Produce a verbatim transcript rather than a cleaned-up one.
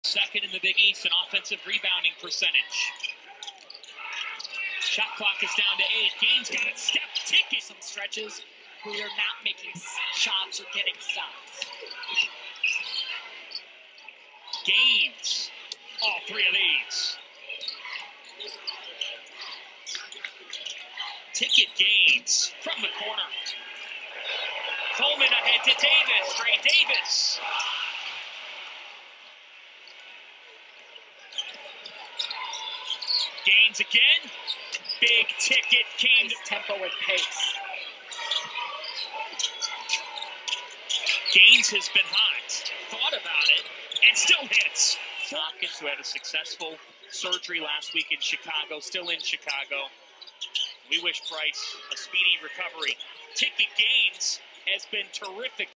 Second in the Big East in offensive rebounding percentage. Shot clock is down to eight. Gaines got it step ticket. Some stretches where you're not making shots or getting stops. Gaines. All three of these. Ticket Gaines from the corner. Coleman ahead to Davis. Trey Davis. Gaines again. Big ticket came nice to tempo and pace. Gaines has been hot. Thought about it and still hits. Hopkins, who had a successful surgery last week in Chicago, still in Chicago. We wish Price a speedy recovery. Ticket Gaines has been terrific.